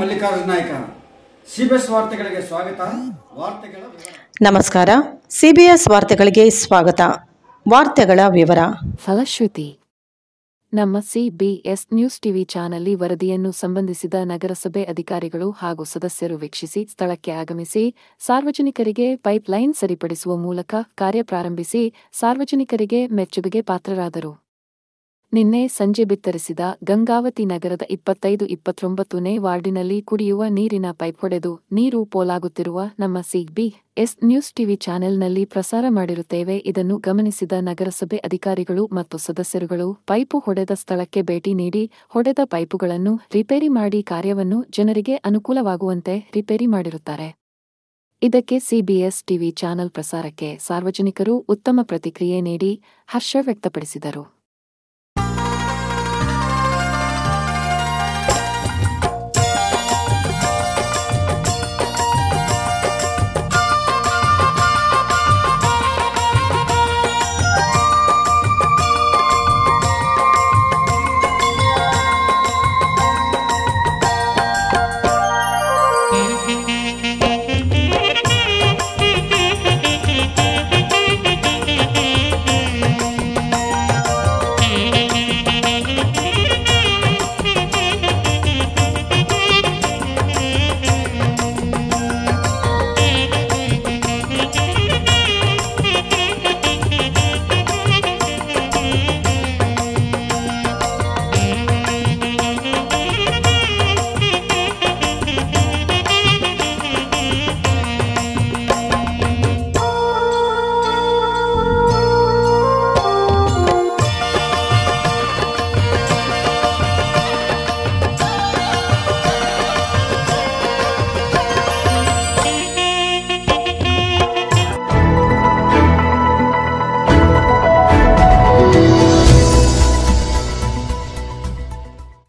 Mallikarjuna Naik. CBS ವಾರ್ತೆಗಳಿಗೆ ಸ್ವಾಗತ. ವಾರ್ತೆಗಳ ವಿವರ. ನಮಸ್ಕಾರ. ಸಿಬಿಎಸ್ ವಾರ್ತೆಗಳಿಗೆ ಸ್ವಾಗತ. ವಾರ್ತೆಗಳ ವಿವರ. ಫಲಶ್ರುತಿ. ನಮ್ಮ ಸಿಬಿಎಸ್ ನ್ಯೂಸ್ ಟಿವಿ ಚಾನೆಲ್ ವರದಿಯನ್ನು ಸಂಬಂಧಿಸಿದ ನಗರಸಭೆ ಅಧಿಕಾರಿಗಳು ಹಾಗೂ ಸದಸ್ಯರು ವೀಕ್ಷಿಸಿ ಸ್ಥಳಕ್ಕೆ ಆಗಮಿಸಿ ಸಾರ್ವಜನಿಕರಿಗೆ ಪೈಪ್ಲೈನ್ ಸರಿಪಡಿಸುವ ಮೂಲಕ ಕಾರ್ಯ ಪ್ರಾರಂಭಿಸಿ ಸಾರ್ವಜನಿಕರಿಗೆ ಮೆಚ್ಚುಗೆಗೆ ಪಾತ್ರರಾದರು. ನಿನ್ನೆ ಸಂಜೆ ಬಿತ್ತರಿಸಿದ ಗಂಗಾವತಿ ನಗರದ 25-29ನೇ ವಾರ್ಡಿನಲ್ಲಿ ಕುಡಿಯುವ ನೀರಿನ ಪೈಪ್ ಹೊಡೆದು ನೀರು ಪೋಲಾಗುತ್ತಿರುವ ನಮ್ಮ ಸಿಬಿಎಸ್ ನ್ಯೂಸ್ ಟಿವಿ ಚಾನೆಲ್ನಲ್ಲಿ ಪ್ರಸಾರ ಮಾಡಿರುತ್ತೇವೆ. ಇದನ್ನು ಗಮನಿಸಿದ ನಗರಸಭೆ ಅಧಿಕಾರಿಗಳು ಮತ್ತು ಸದಸ್ಯರುಗಳು ಪೈಪು ಹೊಡೆದ ಸ್ಥಳಕ್ಕೆ ಭೇಟಿ ನೀಡಿ ಹೊಡೆದ ಪೈಪುಗಳನ್ನು ರಿಪೇರಿ ಮಾಡಿ ಕಾರ್ಯವನ್ನು ಜನರಿಗೆ ಅನುಕೂಲವಾಗುವಂತೆ ರಿಪೇರಿ ಮಾಡಿರುತ್ತಾರೆ. ಇದಕ್ಕೆ ಸಿಬಿಎಸ್ ಟಿವಿ ಚಾನೆಲ್ ಪ್ರಸಾರಕ್ಕೆ ಸಾರ್ವಜನಿಕರು ಉತ್ತಮ ಪ್ರತಿಕ್ರಿಯೆ ನೀಡಿ ಹರ್ಷ ವ್ಯಕ್ತಪಡಿಸಿದರು.